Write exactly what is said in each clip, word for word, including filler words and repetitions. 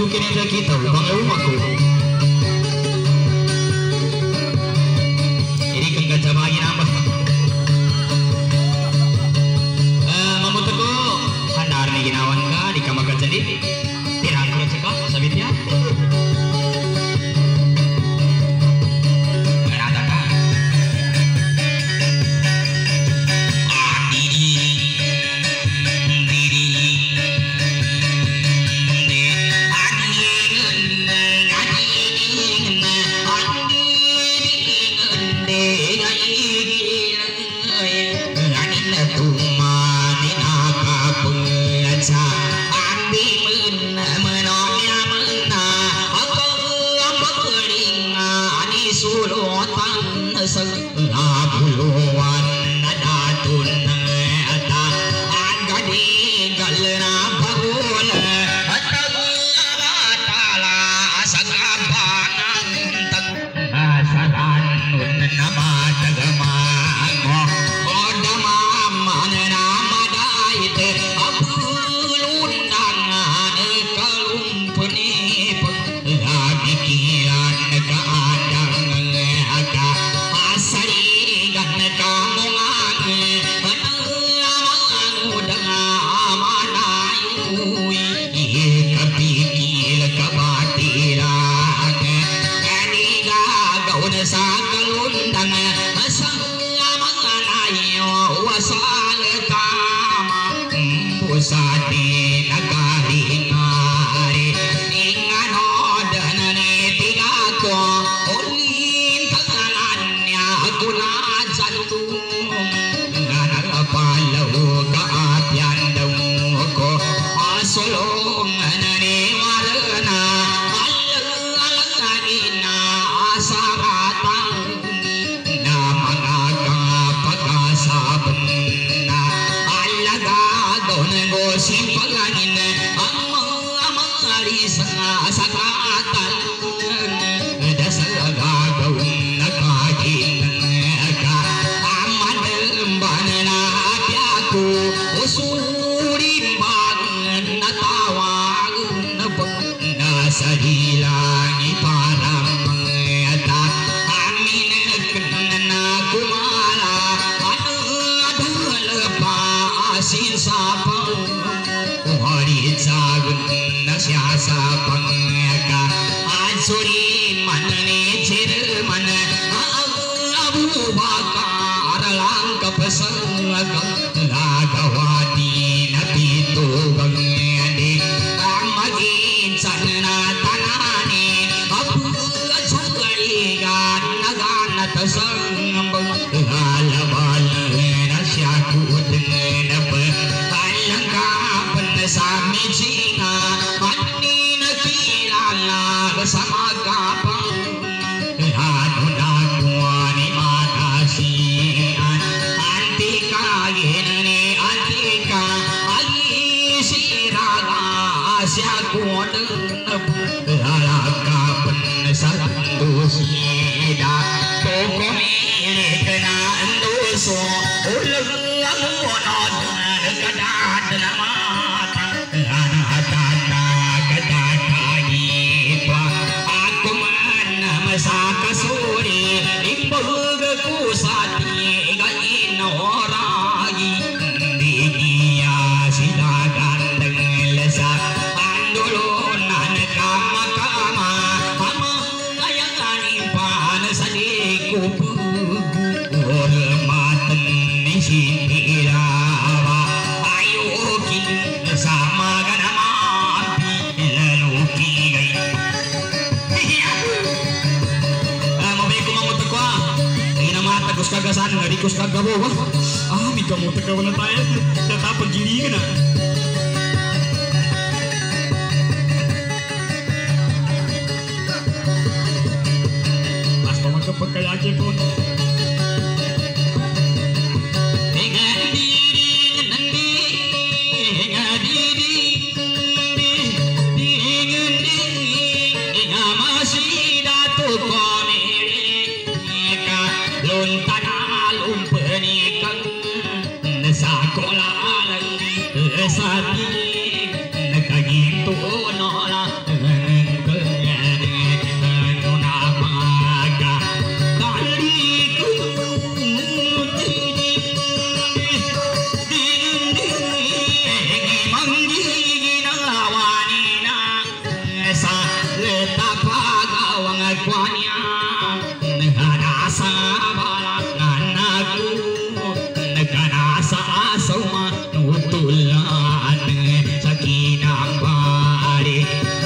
kini kita bang rumahku. Ini kan gajah bagi nambah. Mamu teko handar nih ginawan ka di kamar gajah di. Tirang kurang cekak sabitnya. Ah, mi kamu teka wana tayo. Data paggilingan na. Basta magkapagkayaki po. Sati nagkaginto na balak nganaku negara asa-asa nutulan sakinah bari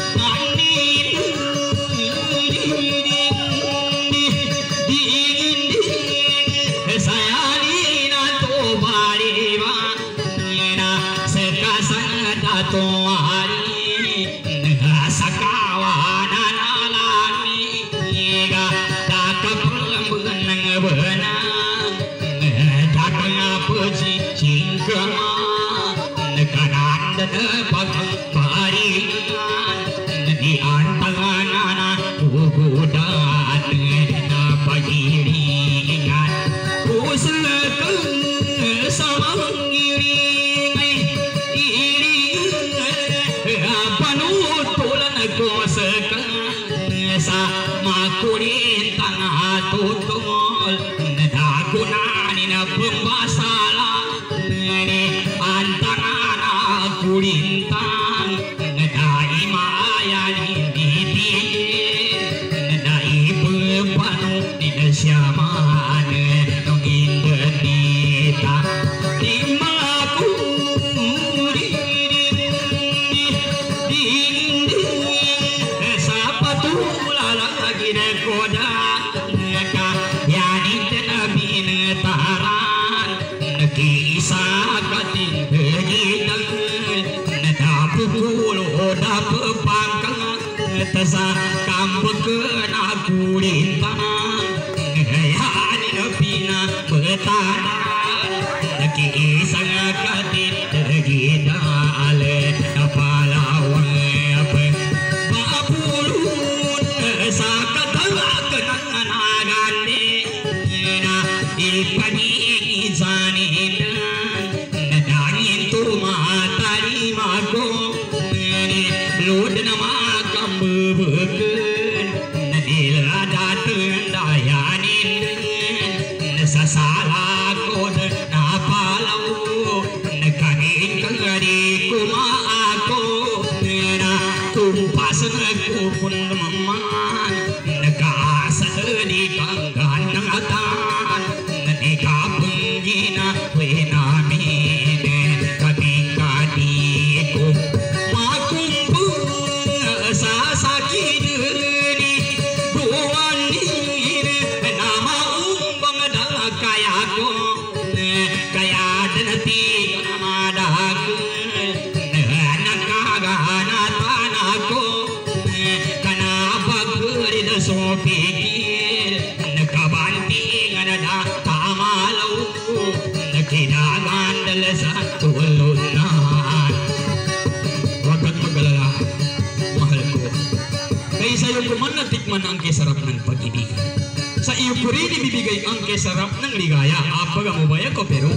sarap ng pag-ibig. Sa iyo ko rin ibibigay ang kesarap ng ligaya. Apag mo ba yan ko pero?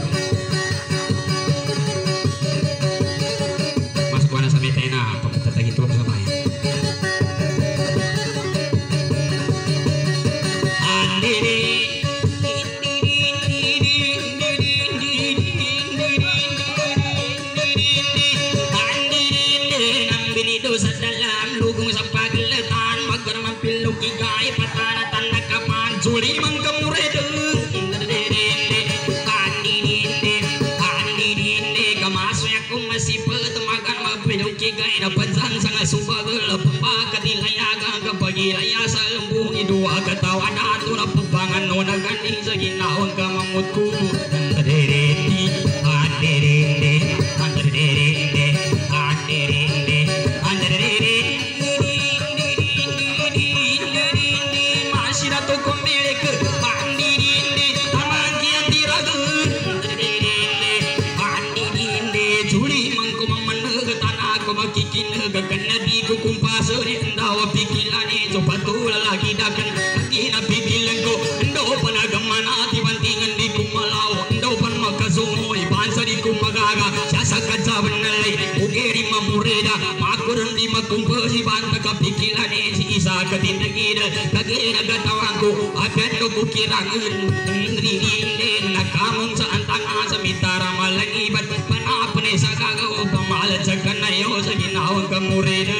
Masuk ko na sa metay na pagtatagito ko sa bayan. Andiri sa dalam lugong sa paglatan magkaramang pilog igay patanatan nakapan suli mang kamuredeng dende kanidinde kanidinde kamasya kung masipet magan mapilog igay na pansan sa subagel pagkatilayaga kapagilaya sa lembung idua katawa nato na pubangan no naganding sa ginaon kamamutku dende dende dende dende kumpasuri ndawa pikilani so patula lagi dakan lagi na pikilan ko ndo panagaman ati bantingan di kumalaw ndo pan magkasumo ibansa di kumagaga sasakat sa banalay ugeri mamureda makuran di magkumpasi banta ka pikilani si isa katindagida kagina gatawang ko apian no bukirangan nririnde nakamong sa antanga sa mitara malangibat panapane sa kagaw pamalat sa kanayo sa ginawang kamureda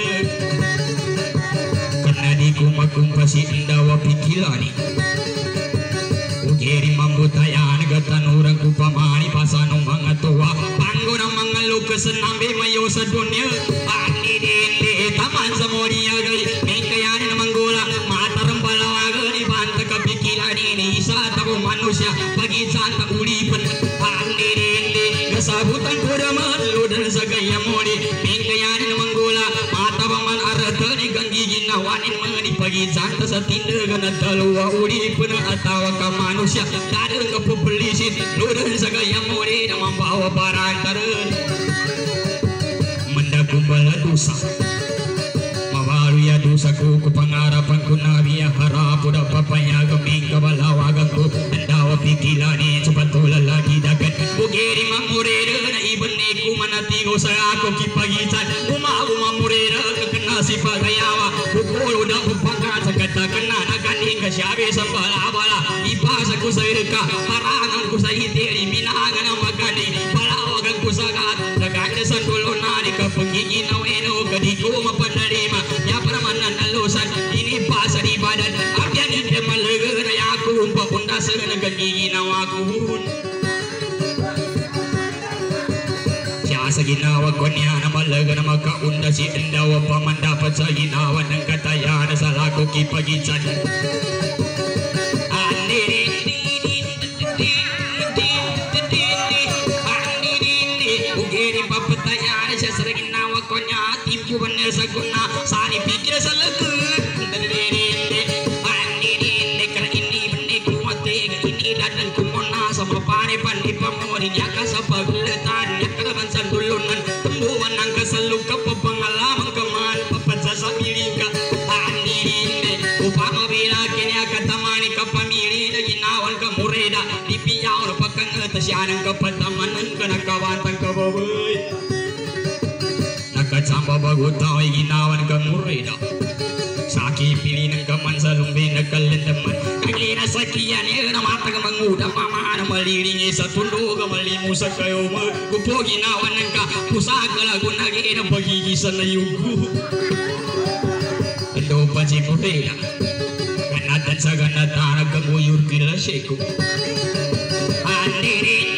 di kumakumpasi ndawa pikilani Bugeri mambutayan gatanurang kupamani pasanong mga tuwa Panggo ng mga lukas nambe mayo sa dunya Andi dindi taman sa moriya gali May kayanin ng manggula matarang palawagan Ibanta kapikilan ini isa tabo manusia Pagi santa ulipan Andi dindi kasabutan ko naman Ludan sa gaya mori May kayanin ng manggula matabang man aratan Ikan giginawanin mga di pagi santa sa tindagan at dalawa ulipan Atawa ka manusia Dadang ka pupelisin Ludan sa gaya mori na membawa barantaran Mendakumbala dosa Mawalu ya dosaku ku pangarapan ku nabi ya harapu da papaya geming kabalawagan ku Andawa pikilani sepatula lagi dagat Bugeri mamurera na ibani ku manatigo sa ako kipagitan Umagu mamurera kekena si pagayawa Bukulu da upangkat sa katakana naganing kasyabi sa bala-bala Ipasa ku sa irka harangan ku sa hitiri minangan ang magani Palawagan ku sa gat Naganda sa dulo na di ka pagiginaw-eno Kadi ko mapanalima Ya paramanan nalusan Ini pasa di badan Abyan hindi malaga na yakong Papunta sa nagagiginaw ako Siya sa ginawa ko niya na malaga na makaunda Si Endawa pa man dapat sa ginawa ng kataya Na sa lako kipagitsan Bukannya saguna sani pikir selegun Andini karena ini benih kumate ini dan kumona sama pane pandi pamori nyaka sapa geletan nyaka bansan dulunan tembuan angka selu pengalaman keman pepeca samilika Andini upama bila kini akan tamani kapamili lagi nawan kamureda di piau pakang atasyanan kapatamanan kena kawatan kababai Kacamba bagutao ginawan kang mureda Saki pilih ng kaman sa lumbing nagkalindaman Kaglina sa kiyan eh namata ka manguda Mama na malilingi sa tundo ka malimusa kayo Gupo ginawan ng ka Pusag ka lago naging ang pagigisan na yugo Ando pa si mureda Ganatan sa ganatan nagkaguyur kila seko Andirin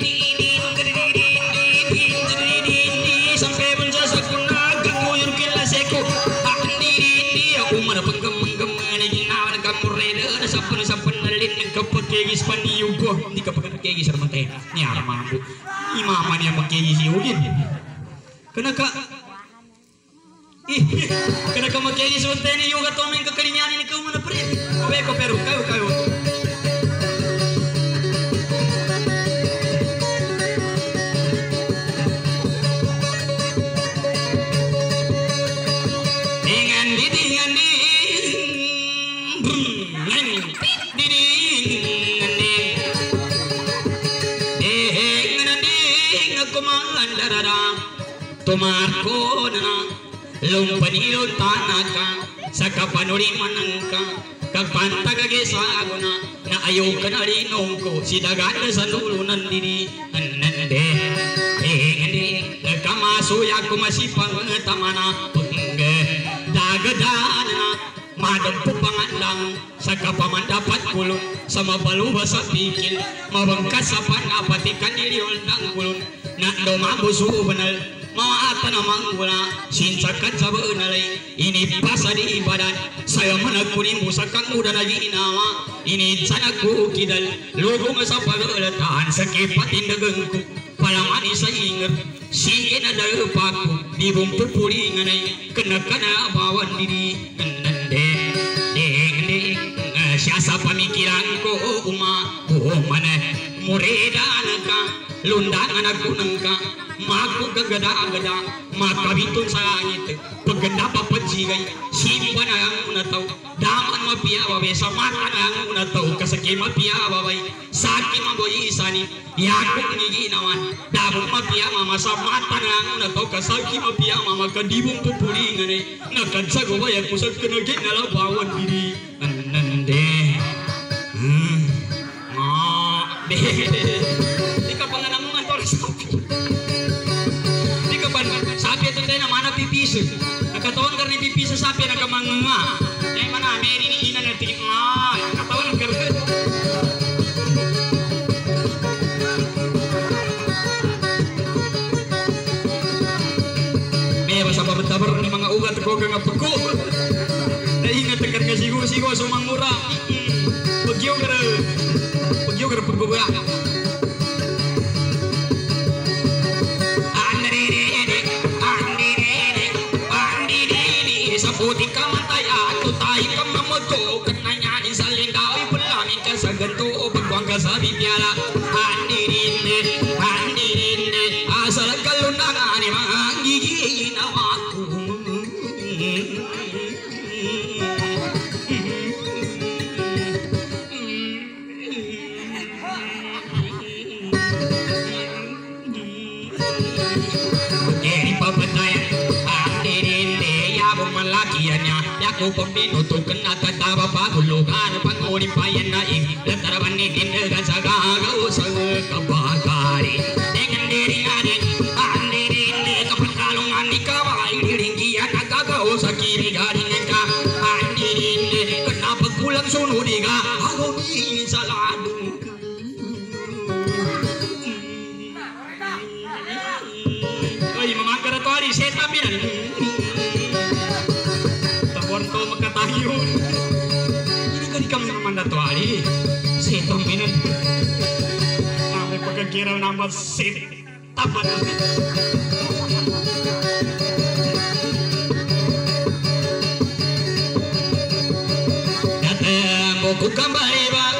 Kegis paniyog ko hindi ka pagkakegis naman tayo ni Armando imama niya magkegis yugin kana ka eh kana ka magkegis naman tayo ni yuga to aming kakalinyanin ikaw mo na pre kawe ko pero kayo kayo dengan di dengan di Tumarko na lumpanilon tanaka sa kapanuriman ka kagpantagage sa aguna na ayaw ka na rinong ko si daganda sa nulunan diri anande eh hindi nagkamasuya ko masipang tamana pungge dagadaan na madampu pangalang sa kapamandapat kulong sa mabaluba sa pikil mabangkas sa panapatikan niliol ng kulong na lumabuso banal maata namang wala sinsakan sa banalay ini pasa di ibadan saya managkunin mo sa kang muda na ginawa ini sana ko kidal lugo nga sa pagalatahan sa kipatin dagang ko palamani sa ingat sige na dalapak ko di bong pupuri nga nay kana-kana bawan diri nande ding ding siya sa pamikiran ko uma umana mureda na ka lundangan ako ng ka maku kagada-agada makabitun sa langit paganda papajigay simpa na ang unataw daman mapiyawa sa mata na ang unataw kasaki mapiyawa bay saki maboy isani yakong niginawan dabong mapiyawa masa mata na ang unataw kasaki mapiyawa makadibong pupulingan ay nakadsago bay ako sa kanagin nalabawan diri nande hmm ah deh di ka panganangungan toras sapi itu tayo na mana pipis nakatawan ka rin pipis sa sapi nakamanga ay mana meri ni ina natin ah nakatawan ka rin buat ko nga peko. Dai nga tekan nga sigo-sigo sumang murah. Pegyo gara. Pegyo gara peko ba. Saputi ka mataya, tutay ka mamoto, kananya ni salindawi pulamin ka sa ganto, pagwang ka sa bibyala. Handirinde, handirinde, asal kalunangan ni mga giginawa ko. Jadi papataya, handirinde, yabong malakiannya, yaku peminuto kena kata bapak gulukan panguri payan naik, letarawan nitin dengan sagagau sekabakari, dengan diri adik, handirinde, kapangkalungan ni kawai diringgian agagau sakiri garing neka, handirinde, kenapa pulang sunu diga, aku ini saladu. Oi, memangkar tu hari setan binan. Tawarto makatayun. Ini kali kami memandang tu hari setan binan. Kami pagkakira nama setan. Datang buku kembali bang.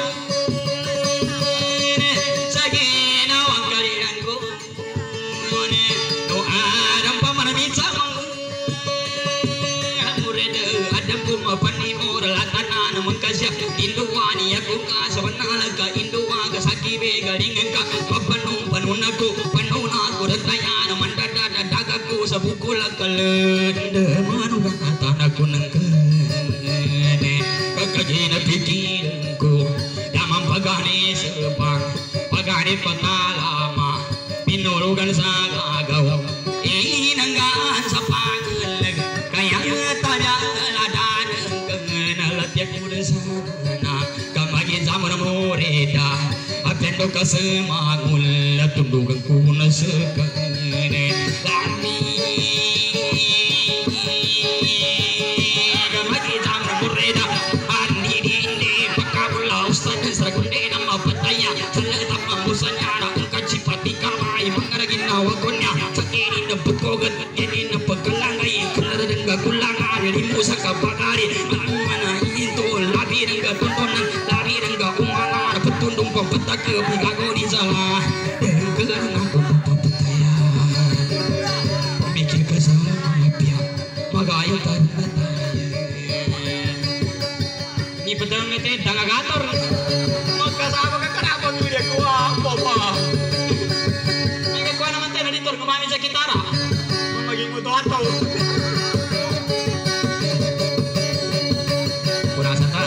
Induwani aku ka sabanala ka induwa ka sakibe garingan ka papanong panunaku panuna ko ratayana mandada daga ko sa bukul kalenda manuga tanaku nangkane kakajina pikiran ko damang pagani sepang pagani patalama pinurugan sa gagaw inanggan sa pagalag kaya tada ladan kengalat yakudan sa Moreda, apendo kasemangul, tundugan kuna sekane, kami gamati jamur moreda, andi dindi pakabulau stadin seragunde nama pataya, salatap ambusanya na ungkaci pati kamai mangaragin nawagonya, sakiri na bukogan, jadi na pagkalangai, kular dengga kulangan, di musa kabagari, mana itu labi dengga tontonan, labi dengga umana, petundung pempetaka pigago di salah, dengan aku papataya, mikir kesalahan pihak, magayo tanda. Ni pedang nete tangga gator, maka sama kan kenapa dia kuah papa? Ni kuah naman tayo dito kumami sa kitara, maging muto ato. Kurasa ta.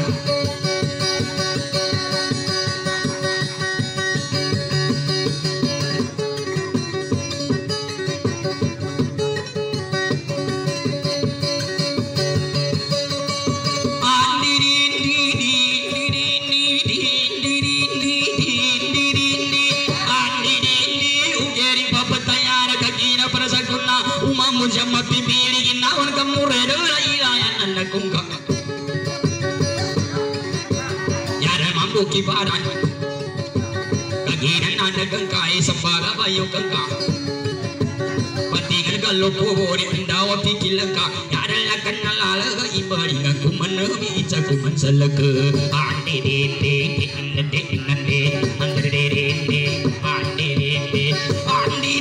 Jammat pipili ginawan kamu redo ilayan anda kungka yara mampu kibaran kaginan anda kengkai sembaga bayu kengka patingan kalau kuburi undawa pikir lengka yara lakan nalala ibari aku menebi caku menseleke ande dede dede dede ande dede dede ande dede ande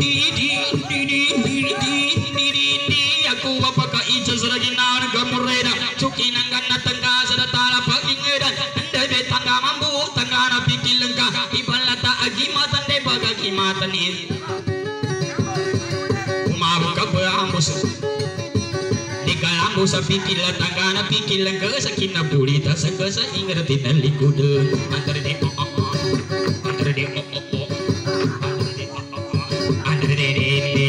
cuki nanggan na tangga sa tala pagingedan anda be tangga mambu tangga na pikil lengka ibalata agimatan de bagagimatan ni umabuk ka ambus di kalambu sa pikil tangga na pikil lengka sa kinabulita sa kasa ingerti na likod antar de oh oh antar de oh oh antar de de de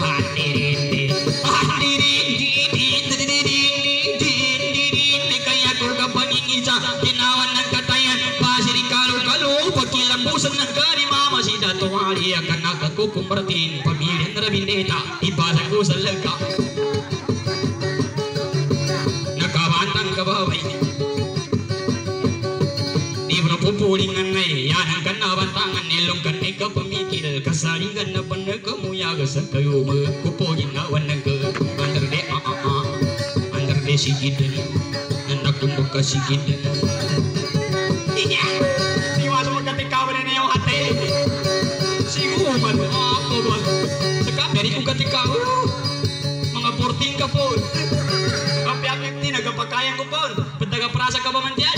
Tuwali akan aku kumpertin pamilya na rabindeta ibasan ko sa lagka ulingan ay yanang ka na bantangan nilong ka ay kapamikil kasalingan na panag kamuyaga sa kayo magkupo ginawan ng ka under de ah ah ah under de sigid anak ko magkasigid di masuk magkatikawan na yung hati siguro man ako ba saka dari kong katikawan mga fourteen ka po kapi-apip ni nagapagkayang ko po pagtaga-prasa ka ba man diyan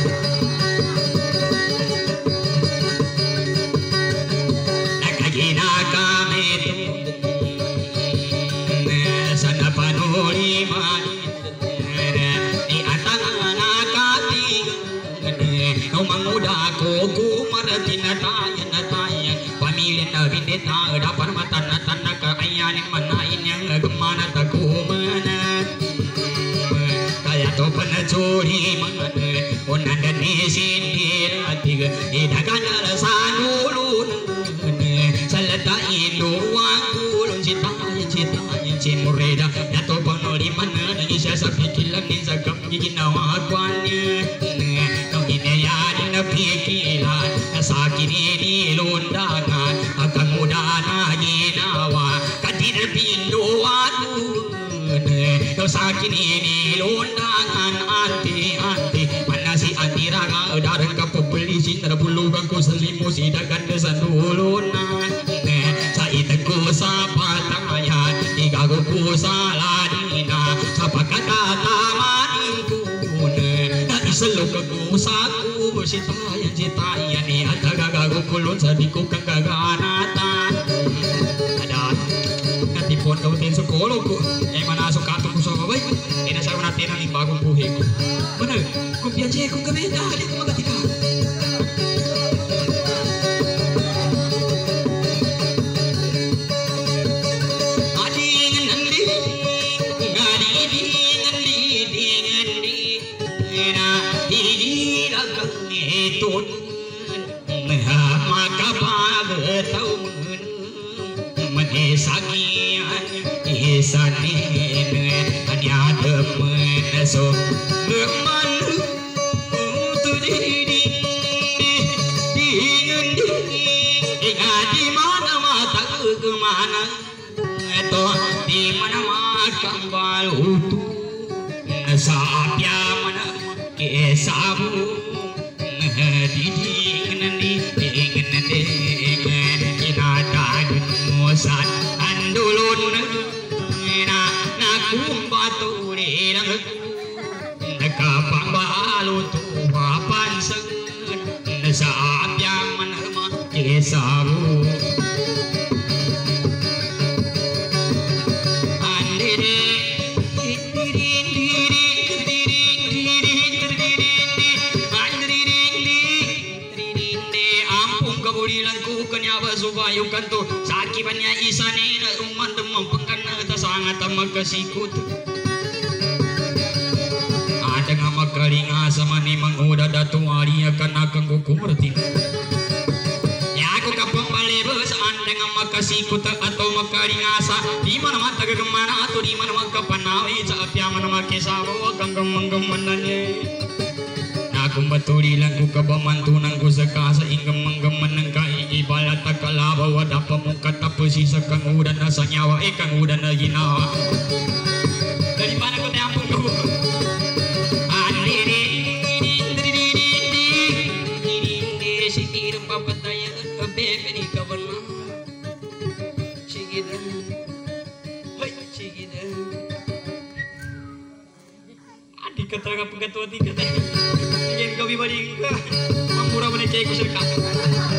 nakagina kami ito sana panuli man di atang nakati umanguda ko kumarating na tayo na tayo pamilya na binita dapat matan-natan na kaayanin manain yang gemana takumanan kaya to panacuri man onan dan sindir atig idagan sa nulun salata indo wangulun citayan citayan cimureda yato panoli man isa sa pikilan ni sa ginawa kanya no hinayaan na pikilan sa kinini lundangan akan muda na ginawa kadir pinduan no sa kinini lundangan anti anti manasi anti raga darang kapabeli sinara bulugan ko sa limo sidagan sa nulunan sa itago sa patayan igago ko sa ladina sa pagkatataman ko na isalog ko sa ko sitayan sitayan ni at agagago kulon sa di ko kagaganatan ada katipon daw din sa kolo ko ay manasok kato ko sa babay inasaw natin ang bagong buhay ko benar kung piyache kung kabenta di ko magatika sakian isanin hanya temen so geman tu di di di di di mana mata ke mana itu di mana makan balu tu sapya mana kesabu di di di di mosan andulun na nakumbatu nilang nakapambalu tuwapan sang sa apyang manama kesabu subayo kanto sakibannya isane na uman demam pengkana ta sangat magkasikut ada nga magkaringa sama ni manguda datu ari akan akang kukumrti ya aku kapang balebes anda nga magkasikut atau magkaringa sa di mana mata gagamana atau di mana magkapanawi sa apyaman makisawo kang gamanggamanane aku baturi lang ko kabamantunan ko sa kasa ingam-manggaman ng kaiibalat at kalabaw at apamungkat tapos isa kang udan na sa nyawa eh kang udan na ginawa dari mana ko na apong ko sige rin papatayan bebe ni kawan mo sige na hoy sige na adik kata penggatua tiga tadi ingin kau bibadi ke mampu ramai cek kusir kakak